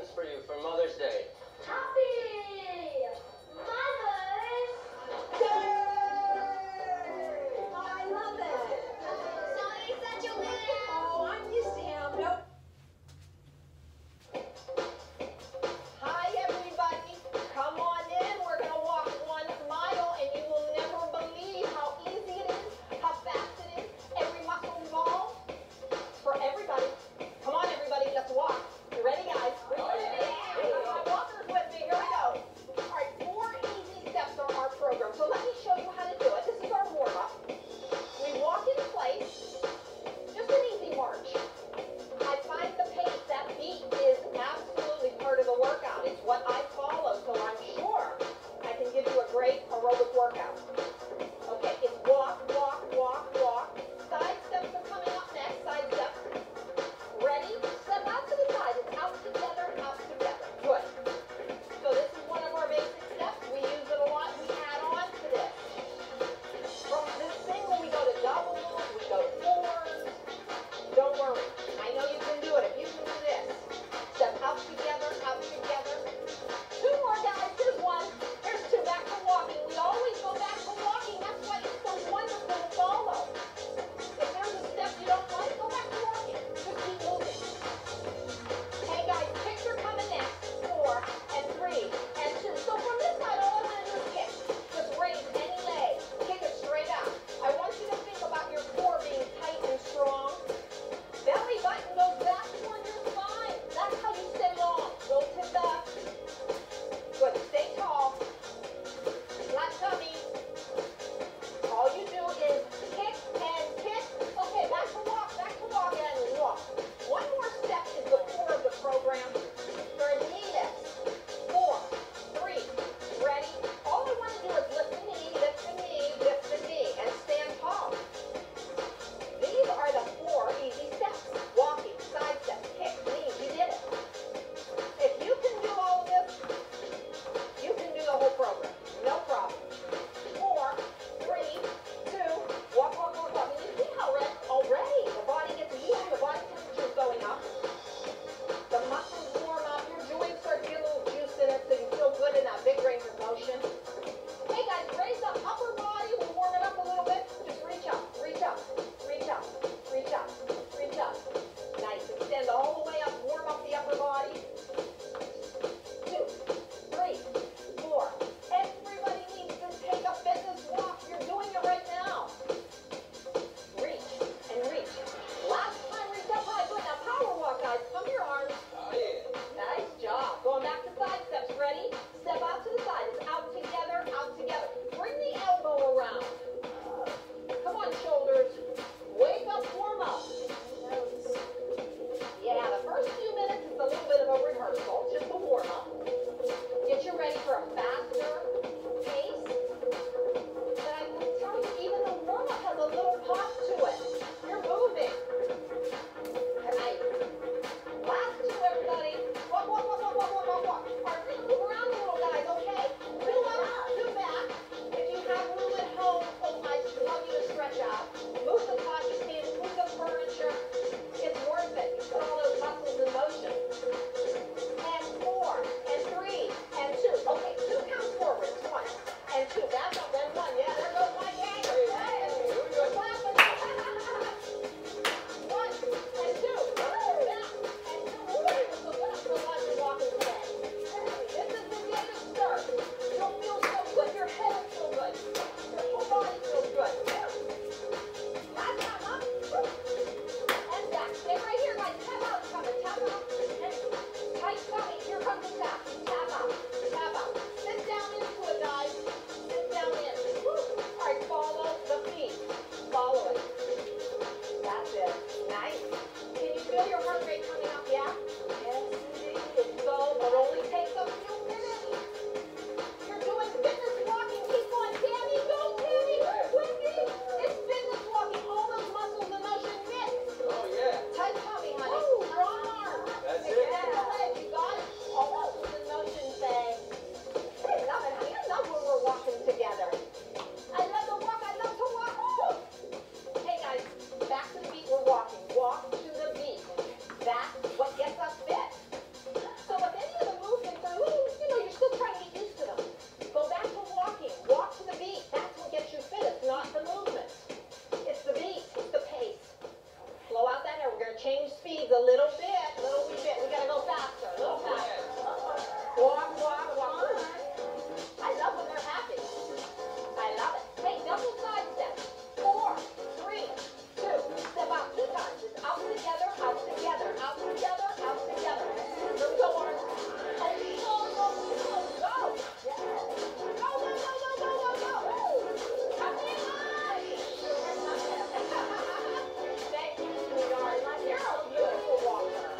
presents for you for Mother's Day. Happy Mother's Day! Oh, I love it. Sonny's such a winner. Oh, I'm used to him. Nope. Hi, everybody. Come on in. We're going to walk 1 mile, and you will never believe how easy it is, how fast it is. Every muscle involved. For everybody. Come on, everybody. Let's walk. You ready, guys? My walkers with me. Here we go. All right, 4 easy steps are our program. So let me show you how to do it. This is our warm-up. We walk in place. Just an easy march. I find the pace, that beat is absolutely part of the workout. It's what I follow, so I'm sure I can give you a great aerobic workout. Okay, it's walk, walk, walk, walk. Side steps are coming up next. Side steps. Ready? Step out to the side. It's out together, out together. Good. So this is one of our basic steps. We use it a lot. We add on to this. From this single, we go to doubles, we go to fours. Don't worry. I know you can do it. If you can do this. Step out together, out together. 2 more, guys. Here's 1. Here's 2. Back to walking. We always go back to walking. That's why it's so wonderful to follow. If there's a step you don't like, go back to walking. Just keep moving. Hey, guys, kicks are coming next. 4 and 3 and 2. So from this side, all I want to do is kick. Just raise any leg. Kick it straight out. I want you to think about your core being tight and strong. Belly button goes back toward your spine. That's how you stay long. Go to the... Good. Stay tall. Flat tummy. All you do is kick and kick. Okay, back to walk, and walk. 1 more step is the core of the program. For a knee lift. 4, 3, ready? All I want to do is lift the knee, lift the knee, lift the knee, and stand tall. These are the 4 easy steps. Walking, side steps, kick, knee. You did it. If you can do all of this, you can do the whole program. No problem. 4, 3, 2, walk, walk, walk, walk. And you see how already the body gets warm, the body temperature is going up. The muscles warm up, your joints start to get a little juice in it so you feel good in that big range of motion. Hey guys, raise the upper body, we'll warm it up a little bit. Just reach up, reach up, reach up, reach up, reach up. Nice, extend all the way up, warm up the upper body. 2, 3, 4. Everybody needs to take a fitness walk. You're doing it right now. Reach and reach. Last time, reach up high. Good. Now power walk, guys. Pump your arms. Oh, yeah. Nice job. Going back to side steps. Ready? Step out to the side. It's out together, out together. Bring the elbow around. Come on, shoulders. Wake up, warm up. Yeah, the first few minutes is a little bit of a rehearsal, just a warm up. Get you ready for a faster pace. But I can tell you, even the warm up has a little pop to it. You're moving. Nice. Last 2, everybody. Walk, walk, walk, walk, walk, walk, walk, walk. All right, we're gonna move around a little, guys, okay? 2 up, 2 back. If you have room at home, I love you to stretch out. Move the coffee stand, move the furniture. It's worth it. You put all those muscles in motion. And 4, and 3, and 2. Okay, 2 counts forwards. 1 and 2. Back up, then 1. Yeah, there goes my gang. Hey, we're clapping. 1 and 2. Back and 2. Okay, so get up for lunch and walking today. This is the day to start. You'll feel so good. Your head will feel good. Your whole body feels good. Last time up. And back. Stay right here, guys. Tap out. It's coming. Tap out. And tight tummy. Here comes the tap. Tap out. Tap out. Sit down into it, guys. Sit down in. Woo. All right, follow the feet. Follow it. That's it. Nice. Can you feel your heart rate coming up? Yeah? Yes, indeed. It's so, it only takes a few minutes. You're doing fitness walking. Keep on. Tammy, go, Tammy. Wendy. It's fitness walking. All those muscles in motion mix. Oh, yeah. Tight tummy, honey. Strong arms. That's it. Extend the leg. You got it? All muscles in motion saying, I love it, honey. I love when we're walking together. I love to walk. I love to walk. Woo. Hey, guys. Back to the beat. We're walking. Walk to the beat. Back needs a little wee bit. We gotta go faster, a little faster. Walk, walk, walk. I love when they're happy. I love it. Hey, double side step. 4, 3, 2. Step out 2 times. It's out together, out together, out together, out together. Here we go, Warren. And go, go, go, go. Yes. Go, go, go, go, go, go, go. Happy life. Thank you, sweetheart. You're a beautiful walker.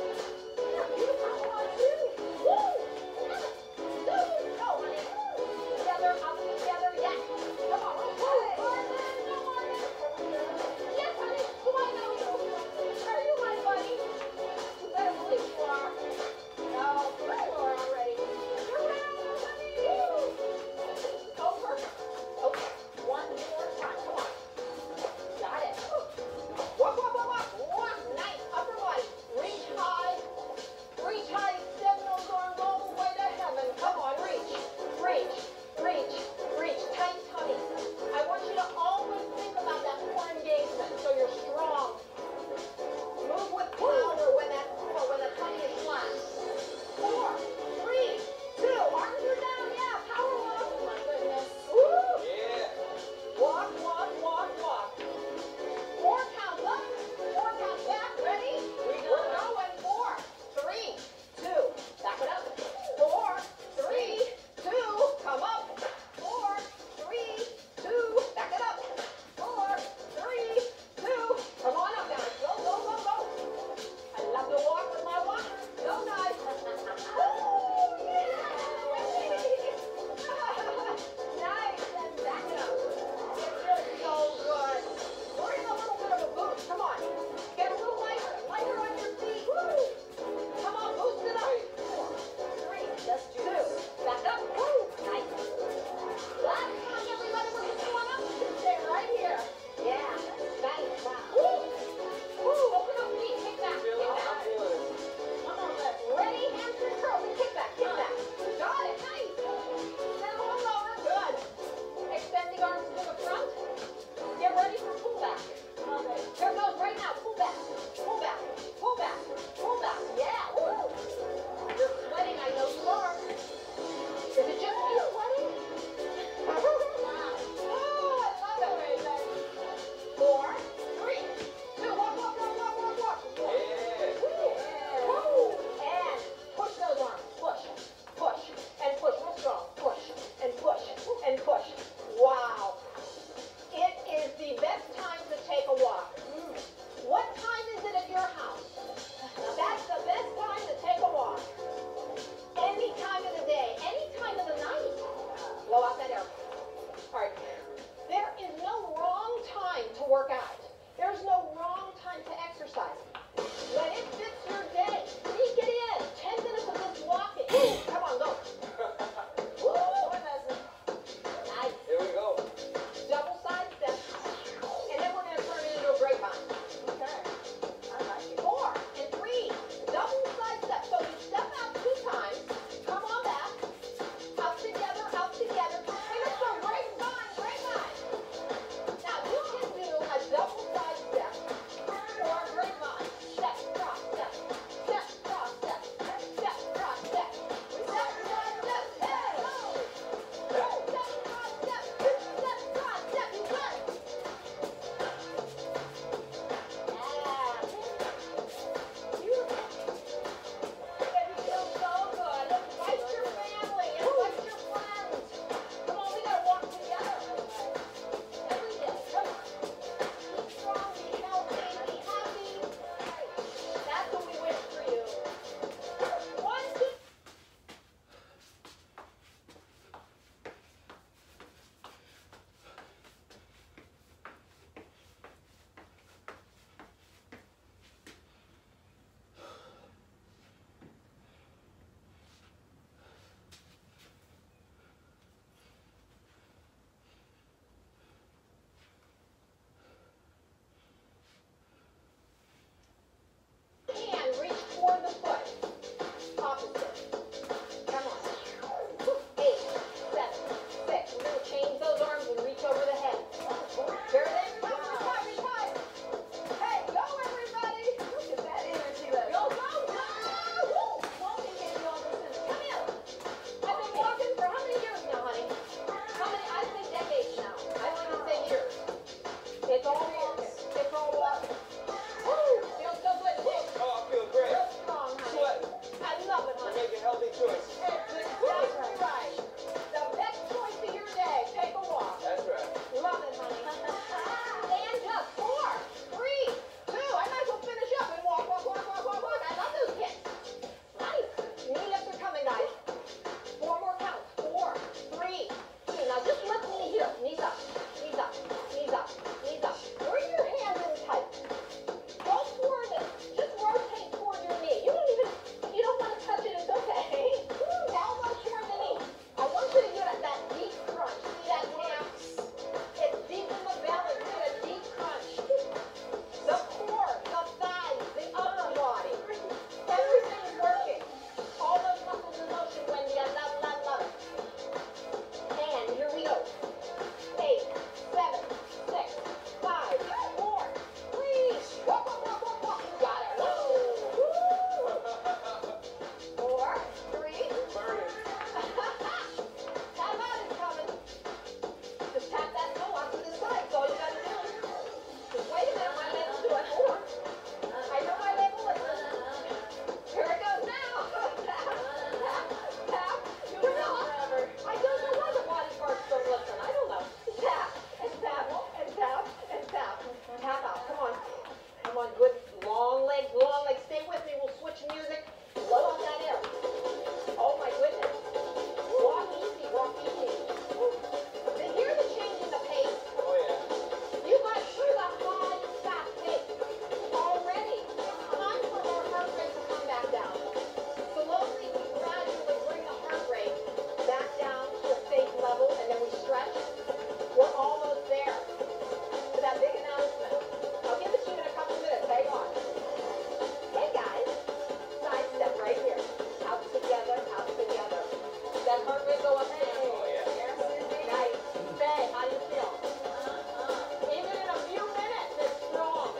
Come on, good. Long legs, long legs. Stay with me. We'll switch music. Blow out that air. Oh my goodness. Walk easy, walk easy. Hear the change in the pace. Oh, yeah. You got through the high, fast pace. Already, it's time for our heart rate to come back down. Slowly, we gradually bring the heart rate back down to a safe level, and then we stretch. We're almost there to that big announcement. I'll give it to you in a couple minutes. Hang on. Hey guys, side step right here. Out together, out together. That heart rate go up and down. Oh, yeah. Nice. Faye, how do you feel? Even in a few minutes, it's strong.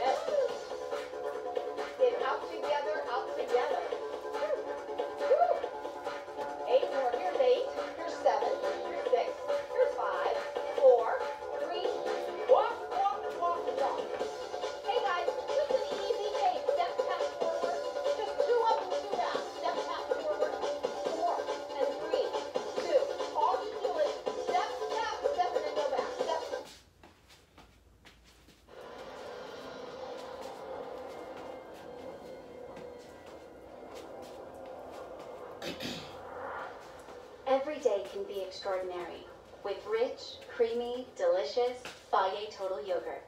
It's out together, out together. Woo. 8 more. Here's 8. Here's 7. Here's 6. Here's 5. 4. 3. Walk, walk, walk, walk. Hey guys, just an easy pace. Step, tap, forward. Just 2 up and 2 down. Step, tap, forward. 4 and 3, 2. All you do is step, tap, step, and then go back. Step. Every day can be extraordinary with rich, creamy, delicious Fage Total Yogurt.